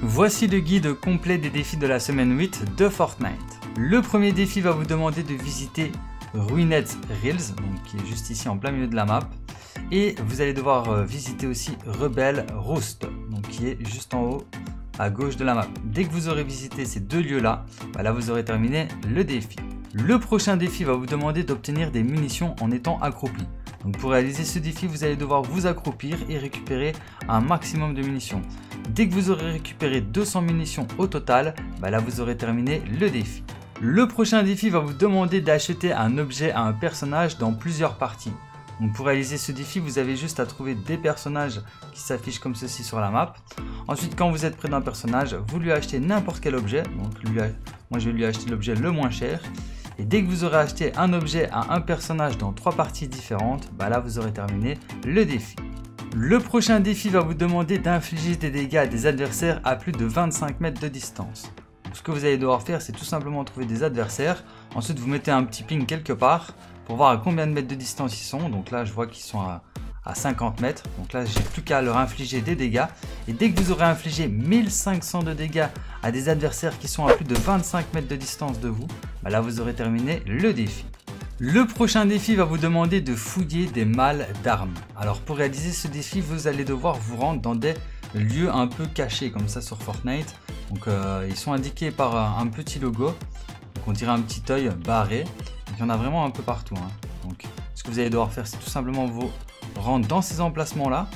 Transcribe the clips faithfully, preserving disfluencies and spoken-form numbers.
Voici le guide complet des défis de la semaine huit de Fortnite. Le premier défi va vous demander de visiter Ruined Hills, donc qui est juste ici en plein milieu de la map. Et vous allez devoir visiter aussi Rebel Roost, donc qui est juste en haut à gauche de la map. Dès que vous aurez visité ces deux lieux là, bah là vous aurez terminé le défi. Le prochain défi va vous demander d'obtenir des munitions en étant accroupi. Donc pour réaliser ce défi, vous allez devoir vous accroupir et récupérer un maximum de munitions. Dès que vous aurez récupéré deux cents munitions au total, bah là vous aurez terminé le défi. Le prochain défi va vous demander d'acheter un objet à un personnage dans plusieurs parties. Donc pour réaliser ce défi, vous avez juste à trouver des personnages qui s'affichent comme ceci sur la map. Ensuite, quand vous êtes près d'un personnage, vous lui achetez n'importe quel objet. Donc lui, moi je vais lui acheter l'objet le moins cher. Et dès que vous aurez acheté un objet à un personnage dans trois parties différentes, bah là vous aurez terminé le défi. Le prochain défi va vous demander d'infliger des dégâts à des adversaires à plus de vingt-cinq mètres de distance. Donc, ce que vous allez devoir faire, c'est tout simplement trouver des adversaires. Ensuite, vous mettez un petit ping quelque part pour voir à combien de mètres de distance ils sont. Donc là, je vois qu'ils sont à, à cinquante mètres. Donc là, j'ai plus qu'à leur infliger des dégâts. Et dès que vous aurez infligé mille cinq cents de dégâts à des adversaires qui sont à plus de vingt-cinq mètres de distance de vous, bah là, vous aurez terminé le défi. Le prochain défi va vous demander de fouiller des malles d'armes. Alors pour réaliser ce défi, vous allez devoir vous rendre dans des lieux un peu cachés comme ça sur Fortnite. Donc euh, ils sont indiqués par un, un petit logo. Donc on dirait un petit œil barré. Donc, il y en a vraiment un peu partout. Hein. Donc ce que vous allez devoir faire, c'est tout simplement vous rendre dans ces emplacements là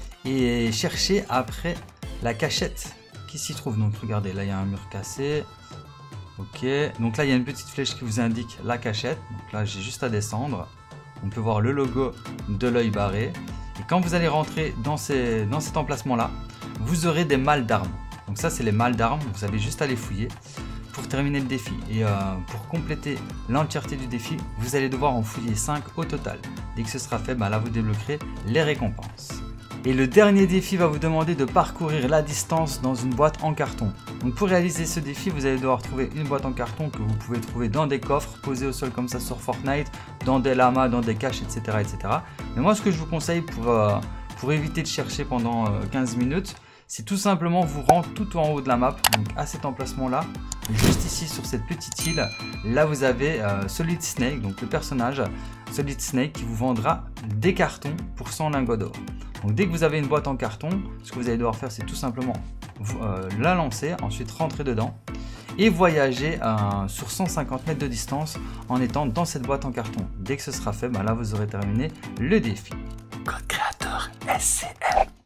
et chercher après la cachette qui s'y trouve. Donc regardez, là il y a un mur cassé. Ok, donc là il y a une petite flèche qui vous indique la cachette. Donc là j'ai juste à descendre. On peut voir le logo de l'œil barré. Et quand vous allez rentrer dans, ces, dans cet emplacement là, vous aurez des malles d'armes. Donc ça c'est les malles d'armes, vous avez juste à les fouiller pour terminer le défi. Et euh, pour compléter l'entièreté du défi, vous allez devoir en fouiller cinq au total. Dès que ce sera fait, bah là vous débloquerez les récompenses. Et le dernier défi va vous demander de parcourir la distance dans une boîte en carton. Donc pour réaliser ce défi, vous allez devoir trouver une boîte en carton que vous pouvez trouver dans des coffres posés au sol comme ça sur Fortnite, dans des lamas, dans des caches, et cetera et cetera. Mais moi ce que je vous conseille pour, euh, pour éviter de chercher pendant euh, quinze minutes, c'est tout simplement vous rendre tout en haut de la map, donc à cet emplacement là, juste ici sur cette petite île. Là vous avez euh, Solid Snake, donc le personnage Solid Snake qui vous vendra des cartons pour cent lingots d'or. Donc dès que vous avez une boîte en carton, ce que vous allez devoir faire, c'est tout simplement euh, la lancer, ensuite rentrer dedans et voyager euh, sur cent cinquante mètres de distance en étant dans cette boîte en carton. Dès que ce sera fait, bah là vous aurez terminé le défi. Code créateur S C M.